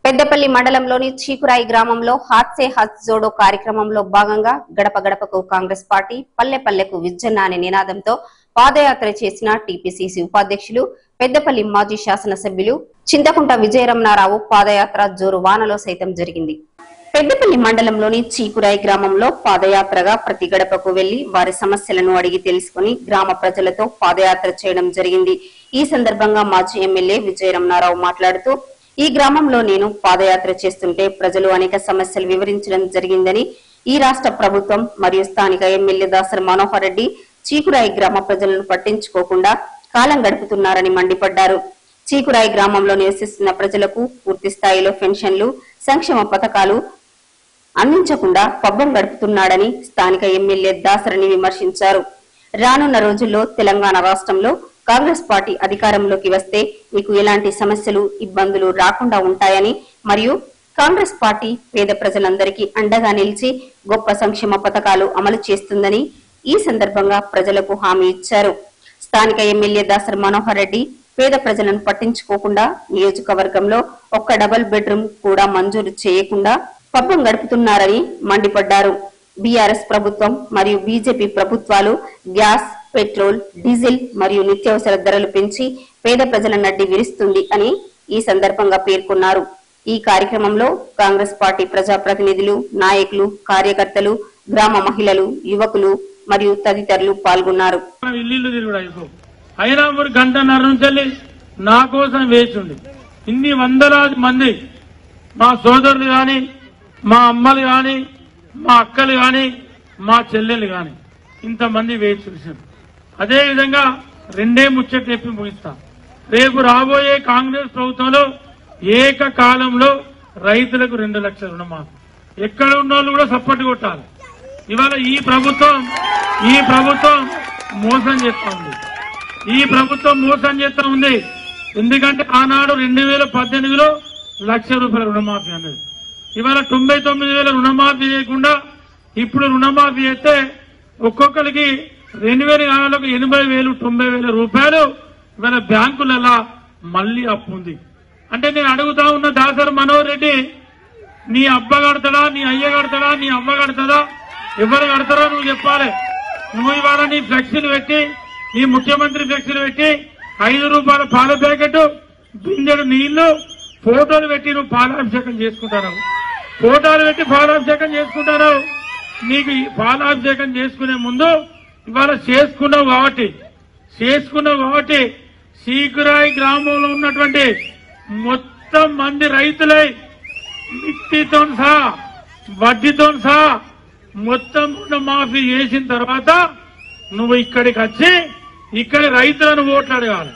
పెద్దపల్లి మండలంలోని చీకురాయి గ్రామంలో హాత్ సే హత్ జోడో కార్యక్రమంలో భాగంగా గడప గడపకు కాంగ్రెస్ పార్టీ పల్లె పల్లెకు విజ్జన్న అనే నినాదంతో పాదయాత్ర చేసిన టీపీసీసీ ఉపాధ్యక్షులు పెద్దపల్లి మాజీ శాసనసభ్యులు చింతకుంట విజయరమణారావు పాదయాత్ర జోరు వానలో సైతం జరిగింది. పెద్దపల్లి మండలంలోని చీకురాయి గ్రామంలో పాదయాత్రగా ప్రతి గడపకు వెళ్లి వారి సమస్యలను అడిగి తెలుసుకుని గ్రామ ప్రజలతో పాదయాత్ర చేయడం జరిగింది. ఈ సందర్భంగా మాజీ ఎమ్మెల్యే విజయరమణారావు మాట్లాడుతూ ఈ గ్రామంలో నేను పాదయాత్ర చేస్తుంటే ప్రజలు అనేక సమస్యలు వివరించడం జరిగిందని, ఈ రాష్ట్ర ప్రభుత్వం మరియు స్థానిక ఎమ్మెల్యే దాసరి మనోహర్ రెడ్డి చీకురాయి గ్రామ ప్రజలను పట్టించుకోకుండా కాలం గడుపుతున్నారని మండిపడ్డారు. చీకురాయి గ్రామంలో నివసిస్తున్న ప్రజలకు పూర్తి స్థాయిలో పెన్షన్లు, సంక్షేమ పథకాలు అందించకుండా పబ్బం గడుపుతున్నాడని స్థానిక ఎమ్మెల్యే దాసరిని విమర్శించారు. రానున్న రోజుల్లో తెలంగాణ రాష్ట్రంలో కాంగ్రెస్ పార్టీ అధికారంలోకి వస్తే మీకు ఎలాంటి సమస్యలు, ఇబ్బందులు రాకుండా ఉంటాయని, మరియు కాంగ్రెస్ పార్టీ పేద ప్రజలందరికీ అండగా నిలిచి గొప్ప సంక్షేమ పథకాలు అమలు చేస్తుందని ఈ సందర్భంగా ప్రజలకు హామీ ఇచ్చారు. స్థానిక ఎమ్మెల్యే దాసరి మనోహర్ రెడ్డి పేద ప్రజలను పట్టించుకోకుండా నియోజకవర్గంలో ఒక్క డబుల్ బెడ్రూమ్ కూడా మంజూరు చేయకుండా పబ్బం గడుపుతున్నారని మండిపడ్డారు. బీఆర్ఎస్ ప్రభుత్వం మరియు బీజేపీ ప్రభుత్వాలు గ్యాస్, పెట్రోల్, డీజిల్ మరియు నిత్యావసర ధరలు పెంచి పేద ప్రజల నడ్డి విరుస్తుంది అని ఈ సందర్భంగా పేర్కొన్నారు. ఈ కార్యక్రమంలో కాంగ్రెస్ పార్టీ ప్రజాప్రతినిధులు, నాయకులు, కార్యకర్తలు, గ్రామ మహిళలు, యువకులు మరియు తదితరులు పాల్గొన్నారు. అయినా మరి గంటన్నర నుంచి నా కోసం వేచిండి ఇన్ని వందలాది మంది మా సోదరులు గాని, మా అమ్మలు గాని, మా అక్కలు గాని, మా చెల్లెలు గాని ఇంతమంది వేచి చూశారు. అదేవిధంగా రెండే ముచ్చట చెప్పి ముగిస్తా. రేపు రాబోయే కాంగ్రెస్ ప్రభుత్వంలో ఏకకాలంలో రైతులకు 2 లక్షల రుణమాఫీ. ఎక్కడ ఉన్న వాళ్ళు కూడా సపోర్ట్ కొట్టాలి. ఇవాళ ఈ ప్రభుత్వం మోసం చేస్తా ఉంది. ఈ ప్రభుత్వం మోసం చేస్తా ఉంది. ఎందుకంటే ఆనాడు 2018లో ₹1,00,000 రుణమాఫీ అన్నది. ఇవాళ 99,000 రుణమాఫీ చేయకుండా ఇప్పుడు రుణమాఫీ చేస్తే ఒక్కొక్కరికి 2,000 కావాలకు 80,000, 90,000 రూపాయలు ఇవాళ బ్యాంకులలో మళ్లీ అప్పు ఉంది. అంటే నేను అడుగుతా ఉన్న దాసరి మనోహర్ రెడ్డి, నీ అబ్బ కడతాడా, నీ అయ్య కడతాడా, నీ అవ్వ కడతాడా, ఎవరు కడతారో నువ్వు చెప్పాలి. నువ్వు ఇవాళ నీ ఫ్లెక్సీలు పెట్టి, నీ ముఖ్యమంత్రి ఫ్లెక్సీలు పెట్టి ₹5 పాల ప్యాకెట్, బిందెడు నీళ్లు, ఫోటోలు పెట్టి నువ్వు పాలాభిషేకం చేసుకుంటావు. ఫోటోలు పెట్టి పాలాభిషేకం చేసుకుంటావు. నీకు పాలాభిషేకం చేసుకునే ముందు ఇవాళ చేసుకున్నావు కాబట్టి చీకురాయి గ్రామంలో ఉన్నటువంటి మొత్తం మంది రైతులై మిట్టితో సహా, వడ్డీతో సహా మొత్తం రుణమాఫీ చేసిన తర్వాత నువ్వు ఇక్కడికి వచ్చి ఇక్కడ రైతులను ఓట్లు అడగాలి.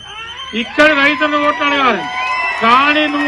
కానీ నువ్వు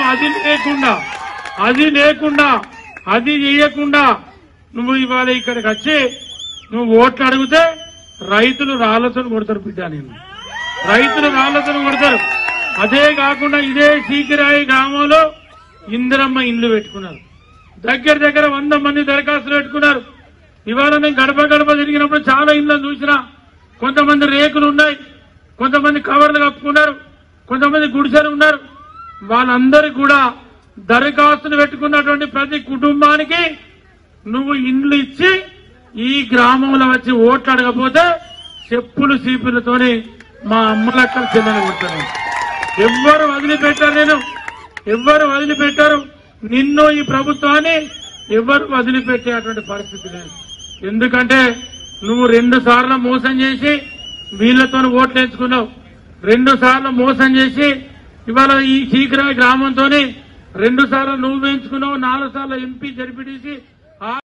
అది చేయకుండా నువ్వు ఇవాళ ఇక్కడికి వచ్చి నువ్వు ఓట్లు అడిగితే రైతులు రాళ్లతో కొడతారు బిడ్డ. రైతులు రాళ్లతో కొడతారు. అదే కాకుండా ఇదే చీకురాయి గ్రామంలో ఇందిరమ్మ ఇండ్లు పెట్టుకున్నారు. దగ్గర 100 మంది దరఖాస్తులు పెట్టుకున్నారు. ఇవాళ నేను గడప తిరిగినప్పుడు చాలా ఇండ్లను చూసినా. కొంతమంది రేకులు ఉన్నాయి, కొంతమంది కవర్లు కప్పుకున్నారు, కొంతమంది గుడిసెలు ఉన్నారు. వాళ్ళందరికీ కూడా దరఖాస్తులు పెట్టుకున్నటువంటి ప్రతి కుటుంబానికి నువ్వు ఇండ్లు ఇచ్చి ఈ గ్రామంలో వచ్చి ఓట్లు అడగపోతే చెప్పులు సీపులతోని మా అమ్మలక్కల చెల్లెలు కొట్టాను. ఎవ్వరు వదిలిపెట్టారు. నిన్ను ఈ ప్రభుత్వాన్ని ఎవరు వదిలిపెట్టేటువంటి పరిస్థితి లేదు. ఎందుకంటే నువ్వు 2 సార్లు మోసం చేసి వీళ్లతో ఓట్లు వేసుకున్నావు. 2 సార్లు మోసం చేసి ఇవాళ ఈ చీకురాయి గ్రామంతో 2 సార్లు నువ్వు వేయించుకున్నావు. 4 సార్లు ఎంపీ, జడ్పీటీసీ